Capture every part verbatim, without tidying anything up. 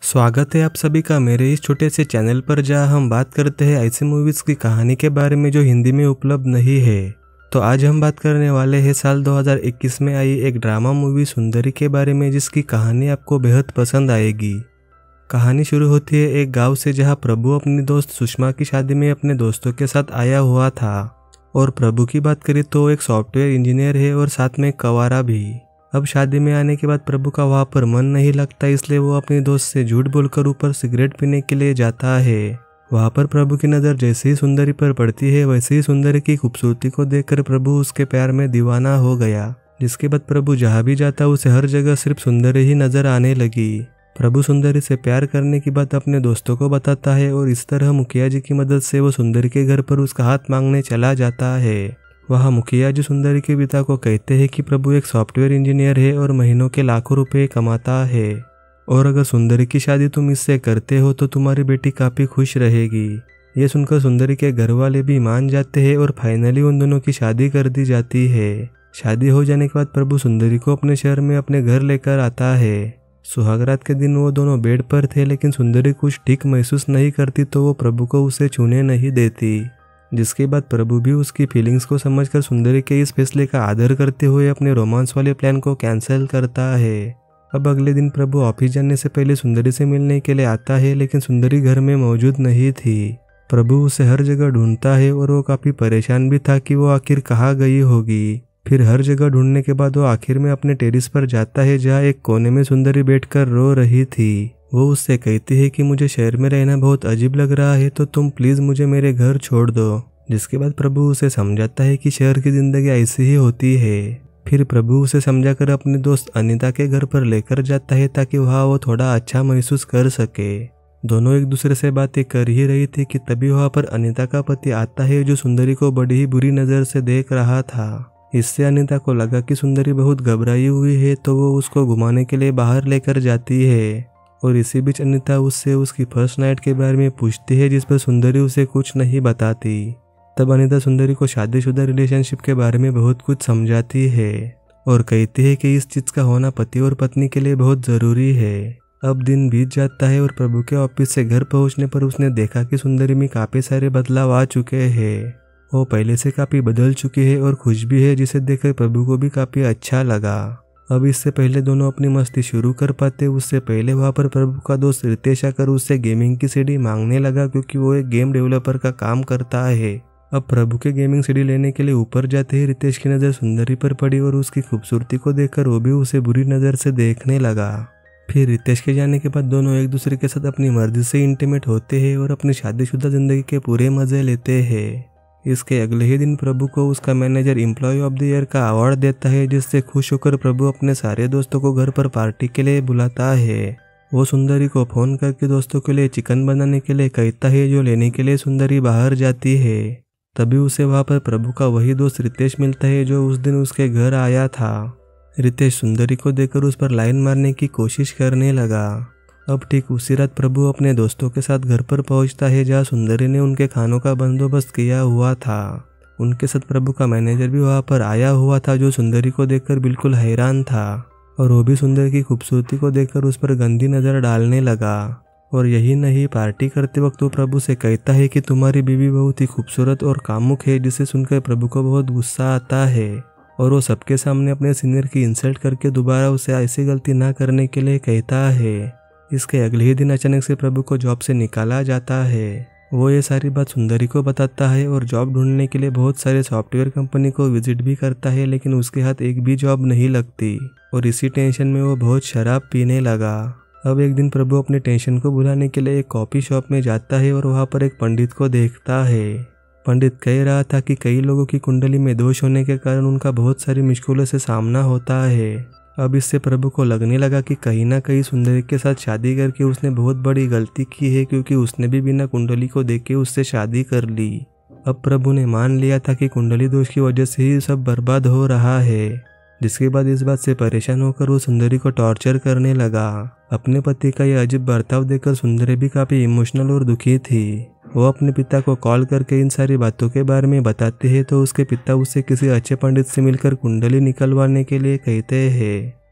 स्वागत है आप सभी का मेरे इस छोटे से चैनल पर, जहां हम बात करते हैं ऐसी मूवीज़ की कहानी के बारे में जो हिंदी में उपलब्ध नहीं है। तो आज हम बात करने वाले हैं साल दो हज़ार इक्कीस में आई एक ड्रामा मूवी सुंदरी के बारे में, जिसकी कहानी आपको बेहद पसंद आएगी। कहानी शुरू होती है एक गाँव से, जहाँ प्रभु अपनी दोस्त सुषमा की शादी में अपने दोस्तों के साथ आया हुआ था। और प्रभु की बात करें तो एक सॉफ्टवेयर इंजीनियर है और साथ में कवारा भी। अब शादी में आने के बाद प्रभु का वहाँ पर मन नहीं लगता, इसलिए वो अपनी दोस्त से झूठ बोलकर ऊपर सिगरेट पीने के लिए जाता है। वहाँ पर प्रभु की नज़र जैसे ही सुंदरी पर पड़ती है, वैसे ही सुंदरी की खूबसूरती को देखकर प्रभु उसके प्यार में दीवाना हो गया। जिसके बाद प्रभु जहाँ भी जाता उसे हर जगह सिर्फ सुंदरी ही नजर आने लगी। प्रभु सुंदरी से प्यार करने की बात अपने दोस्तों को बताता है और इस तरह मुखिया जी की मदद से वो सुंदरी के घर पर उसका हाथ मांगने चला जाता है। वहाँ मुखिया जी सुंदरी के पिता को कहते हैं कि प्रभु एक सॉफ्टवेयर इंजीनियर है और महीनों के लाखों रुपए कमाता है, और अगर सुंदरी की शादी तुम इससे करते हो तो तुम्हारी बेटी काफ़ी खुश रहेगी। ये सुनकर सुंदरी के घर वाले भी मान जाते हैं और फाइनली उन दोनों की शादी कर दी जाती है। शादी हो जाने के बाद प्रभु सुंदरी को अपने शहर में अपने घर लेकर आता है। सुहागरात के दिन वो दोनों बेड पर थे, लेकिन सुंदरी कुछ ठीक महसूस नहीं करती तो वो प्रभु को उसे छूने नहीं देती। जिसके बाद प्रभु भी उसकी फीलिंग्स को समझकर सुंदरी के इस फैसले का आदर करते हुए अपने रोमांस वाले प्लान को कैंसिल करता है। अब अगले दिन प्रभु ऑफिस जाने से पहले सुंदरी से मिलने के लिए आता है, लेकिन सुंदरी घर में मौजूद नहीं थी। प्रभु उसे हर जगह ढूंढता है और वो काफ़ी परेशान भी था कि वो आखिर कहाँ गई होगी। फिर हर जगह ढूंढने के बाद वो आखिर में अपने टेरिस पर जाता है, जहाँ एक कोने में सुंदरी बैठकर रो रही थी। वो उससे कहती है कि मुझे शहर में रहना बहुत अजीब लग रहा है, तो तुम प्लीज़ मुझे मेरे घर छोड़ दो। जिसके बाद प्रभु उसे समझाता है कि शहर की ज़िंदगी ऐसी ही होती है। फिर प्रभु उसे समझाकर अपनी दोस्त अनीता के घर पर लेकर जाता है, ताकि वहाँ वो थोड़ा अच्छा महसूस कर सके। दोनों एक दूसरे से बातें कर ही रही थी कि तभी वहाँ पर अनीता का पति आता है, जो सुंदरी को बड़ी ही बुरी नज़र से देख रहा था। इससे अनीता को लगा कि सुंदरी बहुत घबराई हुई है, तो वो उसको घुमाने के लिए बाहर लेकर जाती है। और इसी बीच अनीता उससे उसकी फर्स्ट नाइट के बारे में पूछती है, जिस पर सुंदरी उसे कुछ नहीं बताती। तब अनीता सुंदरी को शादीशुदा रिलेशनशिप के बारे में बहुत कुछ समझाती है और कहती है कि इस चीज़ का होना पति और पत्नी के लिए बहुत ज़रूरी है। अब दिन बीत जाता है और प्रभु के ऑफिस से घर पहुंचने पर उसने देखा कि सुंदरी में काफ़ी सारे बदलाव आ चुके हैं। वो पहले से काफ़ी बदल चुकी है और खुश भी है, जिसे देखकर प्रभु को भी काफ़ी अच्छा लगा। अब इससे पहले दोनों अपनी मस्ती शुरू कर पाते उससे पहले वहाँ पर प्रभु का दोस्त रितेश आकर उससे गेमिंग की सीडी मांगने लगा, क्योंकि वो एक गेम डेवलपर का काम करता है। अब प्रभु के गेमिंग सीडी लेने के लिए ऊपर जाते ही रितेश की नज़र सुंदरी पर पड़ी और उसकी खूबसूरती को देखकर वो भी उसे बुरी नज़र से देखने लगा। फिर रितेश के जाने के बाद दोनों एक दूसरे के साथ अपनी मर्जी से इंटीमेट होते हैं और अपनी शादीशुदा जिंदगी के पूरे मजे लेते हैं। इसके अगले ही दिन प्रभु को उसका manager employ of the year का अवार्ड देता है, जिससे खुश होकर प्रभु अपने सारे दोस्तों को घर पर पार्टी के लिए बुलाता है। वो सुंदरी को फोन करके दोस्तों के लिए चिकन बनाने के लिए कहता है, जो लेने के लिए सुंदरी बाहर जाती है। तभी उसे वहाँ पर प्रभु का वही दोस्त रितेश मिलता है, जो उस दिन उसके घर आया था। रितेश सुंदरी को देखकर उस पर लाइन मारने की कोशिश करने लगा। अब ठीक उसी रात प्रभु अपने दोस्तों के साथ घर पर पहुंचता है, जहाँ सुंदरी ने उनके खानों का बंदोबस्त किया हुआ था। उनके साथ प्रभु का मैनेजर भी वहाँ पर आया हुआ था, जो सुंदरी को देखकर बिल्कुल हैरान था और वो भी सुंदरी की खूबसूरती को देखकर उस पर गंदी नज़र डालने लगा। और यही नहीं, पार्टी करते वक्त वो प्रभु से कहता है कि तुम्हारी बीवी बहुत ही खूबसूरत और कामुक है, जिसे सुनकर प्रभु को बहुत गुस्सा आता है और वो सबके सामने अपने सीनियर की इंसल्ट करके दोबारा उसे ऐसी गलती ना करने के लिए कहता है। इसके अगले ही दिन अचानक से प्रभु को जॉब से निकाला जाता है। वो ये सारी बात सुंदरी को बताता है और जॉब ढूंढने के लिए बहुत सारे सॉफ्टवेयर कंपनी को विजिट भी करता है, लेकिन उसके हाथ एक भी जॉब नहीं लगती और इसी टेंशन में वो बहुत शराब पीने लगा। अब एक दिन प्रभु अपने टेंशन को भुलाने के लिए एक कॉफ़ी शॉप में जाता है और वहाँ पर एक पंडित को देखता है। पंडित कह रहा था कि कई लोगों की कुंडली में दोष होने के कारण उनका बहुत सारी मुश्किलों से सामना होता है। अब इससे प्रभु को लगने लगा कि कहीं ना कहीं सुंदरी के साथ शादी करके उसने बहुत बड़ी गलती की है, क्योंकि उसने भी बिना कुंडली को देख के उससे शादी कर ली। अब प्रभु ने मान लिया था कि कुंडली दोष की वजह से ही सब बर्बाद हो रहा है। जिसके बाद इस बात से परेशान होकर वो सुंदरी को टॉर्चर करने लगा। अपने पति का यह अजीब बर्ताव देखकर सुंदरी भी काफ़ी इमोशनल और दुखी थी। वो अपने पिता को कॉल करके इन सारी बातों के बारे में बताते हैं, तो उसके पिता उससे किसी अच्छे पंडित से मिलकर कुंडली निकलवाने के लिए कहते हैं।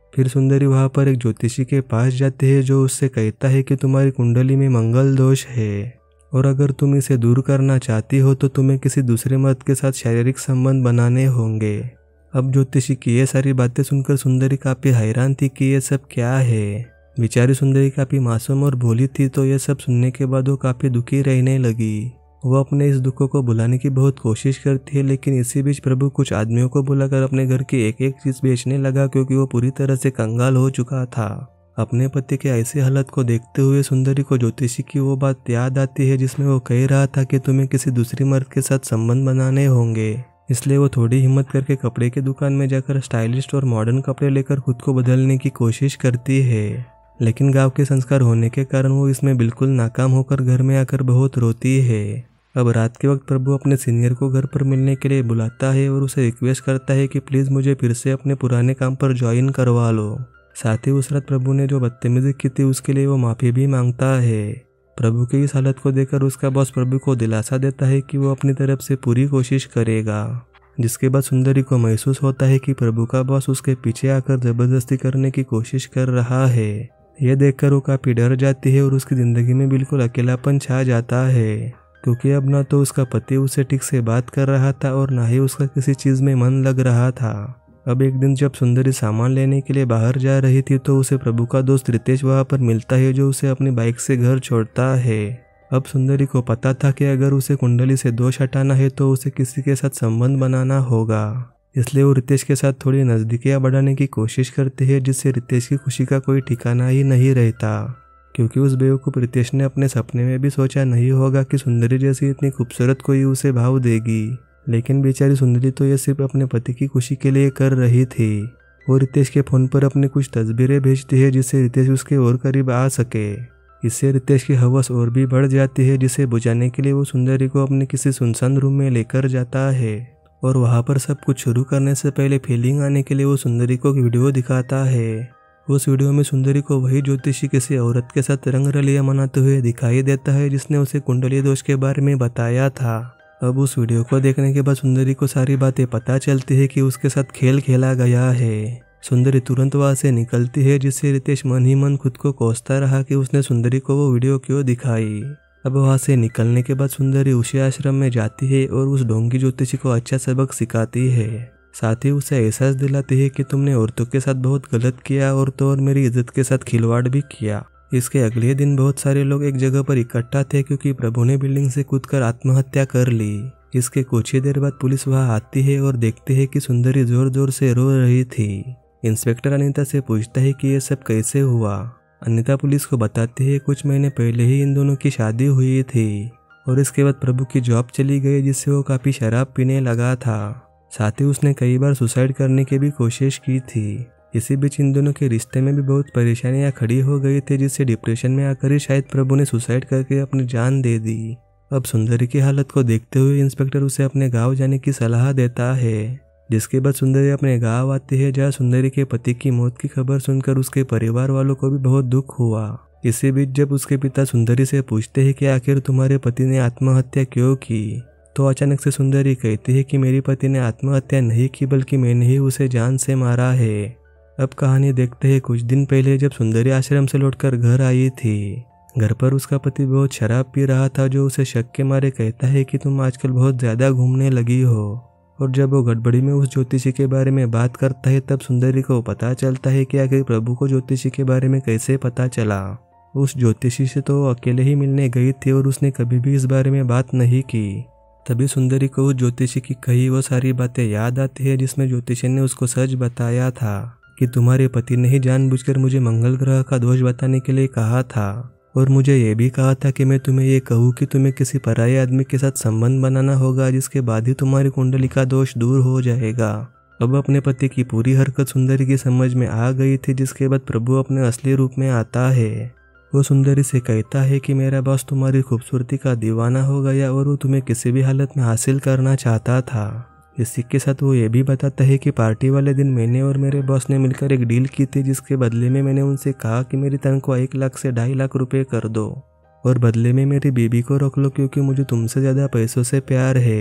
फिर सुंदरी वहाँ पर एक ज्योतिषी के पास जाती है जो उससे कहता है कि तुम्हारी कुंडली में मंगल दोष है और अगर तुम इसे दूर करना चाहती हो तो तुम्हें किसी दूसरे मर्द के साथ शारीरिक संबंध बनाने होंगे। अब ज्योतिषी की ये सारी बातें सुनकर सुंदरी काफी हैरान थी कि ये सब क्या है। बेचारी सुंदरी काफी मासूम और भोली थी, तो ये सब सुनने के बाद वो काफी दुखी रहने लगी। वो अपने इस दुखों को भुलाने की बहुत कोशिश करती है, लेकिन इसी बीच प्रभु कुछ आदमियों को बुलाकर अपने घर की एक एक चीज बेचने लगा क्योंकि वो पूरी तरह से कंगाल हो चुका था। अपने पति के ऐसी हालत को देखते हुए सुंदरी को ज्योतिषी की वो बात याद आती है जिसमें वो कह रहा था कि तुम्हें किसी दूसरी मर्द के साथ संबंध बनाने होंगे। इसलिए वो थोड़ी हिम्मत करके कपड़े की दुकान में जाकर स्टाइलिश और मॉडर्न कपड़े लेकर खुद को बदलने की कोशिश करती है, लेकिन गांव के संस्कार होने के कारण वो इसमें बिल्कुल नाकाम होकर घर में आकर बहुत रोती है। अब रात के वक्त प्रभु अपने सीनियर को घर पर मिलने के लिए बुलाता है और उसे रिक्वेस्ट करता है कि प्लीज़ मुझे फिर से अपने पुराने काम पर ज्वाइन करवा लो। साथ ही उस रात प्रभु ने जो बदतमीजी की थी उसके लिए वो माफ़ी भी मांगता है। प्रभु की इस हालत को देखकर उसका बॉस प्रभु को दिलासा देता है कि वो अपनी तरफ से पूरी कोशिश करेगा, जिसके बाद सुंदरी को महसूस होता है कि प्रभु का बॉस उसके पीछे आकर जबरदस्ती करने की कोशिश कर रहा है। यह देखकर वो काफ़ी डर जाती है और उसकी ज़िंदगी में बिल्कुल अकेलापन छा जाता है, क्योंकि अब ना तो उसका पति उससे ठीक से बात कर रहा था और ना ही उसका किसी चीज़ में मन लग रहा था। अब एक दिन जब सुंदरी सामान लेने के लिए बाहर जा रही थी तो उसे प्रभु का दोस्त रितेश वहाँ पर मिलता है जो उसे अपनी बाइक से घर छोड़ता है। अब सुंदरी को पता था कि अगर उसे कुंडली से दोष हटाना है तो उसे किसी के साथ संबंध बनाना होगा, इसलिए वो रितेश के साथ थोड़ी नज़दीकियाँ बढ़ाने की कोशिश करती है, जिससे रितेश की खुशी का कोई ठिकाना ही नहीं रहता, क्योंकि उस बेवकूफ़ रितेश ने अपने सपने में भी सोचा नहीं होगा कि सुंदरी जैसी इतनी खूबसूरत कोई उसे भाव देगी। लेकिन बेचारी सुंदरी तो ये सिर्फ अपने पति की खुशी के लिए कर रही थी। वो रितेश के फ़ोन पर अपनी कुछ तस्वीरें भेजती है जिससे रितेश उसके और करीब आ सके। इससे रितेश की हवस और भी बढ़ जाती है, जिसे बुझाने के लिए वो सुंदरी को अपने किसी सुनसान रूम में लेकर जाता है और वहाँ पर सब कुछ शुरू करने से पहले फीलिंग आने के लिए वो सुंदरी को एक वीडियो दिखाता है। उस वीडियो में सुंदरी को वही ज्योतिषी किसी औरत के साथ रंग रलिया मनाते हुए दिखाई देता है जिसने उसे कुंडली दोष के बारे में बताया था। अब उस वीडियो को देखने के बाद सुंदरी को सारी बातें पता चलती है कि उसके साथ खेल खेला गया है। सुंदरी तुरंत वहाँ से निकलती है, जिससे रितेश मन ही मन खुद को कोसता रहा कि उसने सुंदरी को वो वीडियो क्यों दिखाई। अब वहाँ से निकलने के बाद सुंदरी उसी आश्रम में जाती है और उस ढोंगी ज्योतिषी को अच्छा सबक सिखाती है। साथ ही उसे एहसास दिलाती है कि तुमने औरतों के साथ बहुत गलत किया और तो और मेरी इज्जत के साथ खिलवाड़ भी किया। इसके अगले दिन बहुत सारे लोग एक जगह पर इकट्ठा थे क्योंकि प्रभु ने बिल्डिंग से कूदकर आत्महत्या कर ली। इसके कुछ ही देर बाद पुलिस वहां आती है और देखती है कि सुंदरी जोर जोर से रो रही थी। इंस्पेक्टर अनीता से पूछता है कि ये सब कैसे हुआ। अनीता पुलिस को बताती है कुछ महीने पहले ही इन दोनों की शादी हुई थी और इसके बाद प्रभु की जॉब चली गई, जिससे वो काफ़ी शराब पीने लगा था। साथ ही उसने कई बार सुसाइड करने की भी कोशिश की थी। इसी बीच इन दोनों के रिश्ते में भी बहुत परेशानियां खड़ी हो गई थी, जिससे डिप्रेशन में आकर ही शायद प्रभु ने सुसाइड करके अपनी जान दे दी। अब सुंदरी की हालत को देखते हुए इंस्पेक्टर उसे अपने गांव जाने की सलाह देता है, जिसके बाद सुंदरी अपने गांव आती है, जहां सुंदरी के पति की मौत की खबर सुनकर उसके परिवार वालों को भी बहुत दुख हुआ। इसी बीच जब उसके पिता सुंदरी से पूछते हैं कि आखिर तुम्हारे पति ने आत्महत्या क्यों की, तो अचानक से सुंदरी कहती है कि मेरे पति ने आत्महत्या नहीं की बल्कि मैंने ही उसे जान से मारा है। अब कहानी देखते हैं कुछ दिन पहले जब सुंदरी आश्रम से लौटकर घर आई थी। घर पर उसका पति बहुत शराब पी रहा था, जो उसे शक के मारे कहता है कि तुम आजकल बहुत ज़्यादा घूमने लगी हो। और जब वो गड़बड़ी में उस ज्योतिषी के बारे में बात करता है तब सुंदरी को पता चलता है कि आखिर प्रभु को ज्योतिषी के बारे में कैसे पता चला। उस ज्योतिषी से तो वो अकेले ही मिलने गई थी और उसने कभी भी इस बारे में बात नहीं की। तभी सुंदरी को उस ज्योतिषी की कही वो सारी बातें याद आती है जिसमें ज्योतिषी ने उसको सच बताया था कि तुम्हारे पति ने ही जानबूझकर मुझे मंगल ग्रह का दोष बताने के लिए कहा था और मुझे ये भी कहा था कि मैं तुम्हें ये कहूँ कि तुम्हें किसी पराये आदमी के साथ संबंध बनाना होगा, जिसके बाद ही तुम्हारी कुंडली का दोष दूर हो जाएगा। अब अपने पति की पूरी हरकत सुंदरी की समझ में आ गई थी, जिसके बाद प्रभु अपने असली रूप में आता है। वो सुंदरी से कहता है कि मेरा बॉस तुम्हारी खूबसूरती का दीवाना हो गया और वो तुम्हें किसी भी हालत में हासिल करना चाहता था। इसी के साथ वो ये भी बताता है कि पार्टी वाले दिन मैंने और मेरे बॉस ने मिलकर एक डील की थी, जिसके बदले में मैंने उनसे कहा कि मेरी तनख्वाह एक लाख से ढाई लाख रुपए कर दो और बदले में मेरी बीबी को रख लो, क्योंकि मुझे तुमसे ज़्यादा पैसों से प्यार है।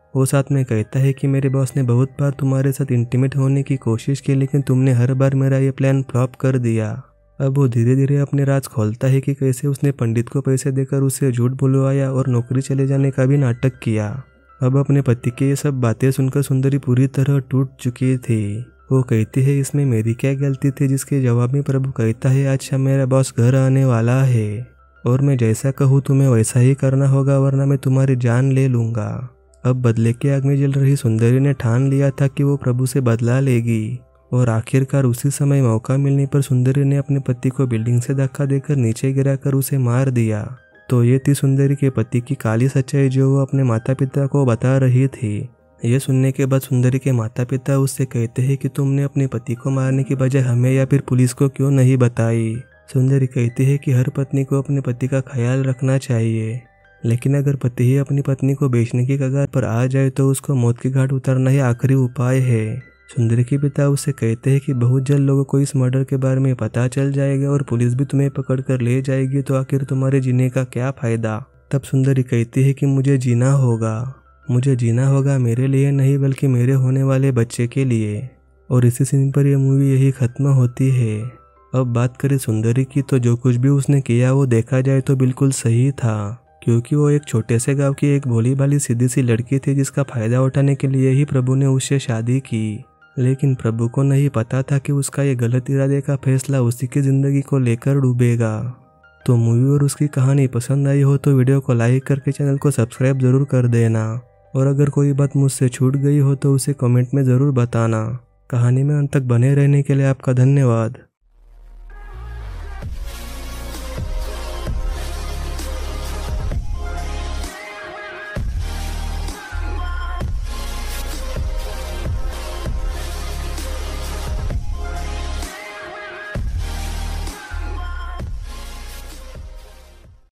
वो साथ में कहता है कि मेरे बॉस ने बहुत बार तुम्हारे साथ इंटीमेट होने की कोशिश की, लेकिन तुमने हर बार मेरा ये प्लान फ्लॉप कर दिया। अब वो धीरे धीरे अपने राज खोलता है कि कैसे उसने पंडित को पैसे देकर उसे झूठ बुलवाया और नौकरी चले जाने का भी नाटक किया। अब अपने पति की ये सब बातें सुनकर सुंदरी पूरी तरह टूट चुकी थी। वो कहती है इसमें मेरी क्या गलती थी, जिसके जवाब में प्रभु कहता है अच्छा मेरा बॉस घर आने वाला है और मैं जैसा कहूँ तुम्हें वैसा ही करना होगा, वरना मैं तुम्हारी जान ले लूँगा। अब बदले की आग में जल रही सुंदरी ने ठान लिया था कि वो प्रभु से बदला लेगी और आखिरकार उसी समय मौका मिलने पर सुंदरी ने अपने पति को बिल्डिंग से धक्का देकर नीचे गिराकर उसे मार दिया। तो ये थी सुंदरी के पति की काली सच्चाई जो वो अपने माता पिता को बता रही थी। ये सुनने के बाद सुंदरी के माता पिता उससे कहते हैं कि तुमने अपने पति को मारने की बजाय हमें या फिर पुलिस को क्यों नहीं बताई। सुंदरी कहती है कि हर पत्नी को अपने पति का ख्याल रखना चाहिए, लेकिन अगर पति ही अपनी पत्नी को बेचने की कगार पर आ जाए तो उसको मौत की घाट उतारना ही आखिरी उपाय है। सुंदरी के पिता उससे कहते हैं कि बहुत जल्द लोगों को इस मर्डर के बारे में पता चल जाएगा और पुलिस भी तुम्हें पकड़ कर ले जाएगी, तो आखिर तुम्हारे जीने का क्या फायदा। तब सुंदरी कहती है कि मुझे जीना होगा, मुझे जीना होगा मेरे लिए नहीं बल्कि मेरे होने वाले बच्चे के लिए। और इसी सीन पर यह मूवी यही खत्म होती है। अब बात करें सुंदरी की, तो जो कुछ भी उसने किया वो देखा जाए तो बिल्कुल सही था, क्योंकि वो एक छोटे से गांव की एक भोली भाली सीधी सी लड़की थी जिसका फायदा उठाने के लिए ही प्रभु ने उससे शादी की। लेकिन प्रभु को नहीं पता था कि उसका ये गलत इरादे का फैसला उसी की जिंदगी को लेकर डूबेगा। तो मूवी और उसकी कहानी पसंद आई हो तो वीडियो को लाइक करके चैनल को सब्सक्राइब जरूर कर देना, और अगर कोई बात मुझसे छूट गई हो तो उसे कमेंट में ज़रूर बताना। कहानी में अंत तक बने रहने के लिए आपका धन्यवाद।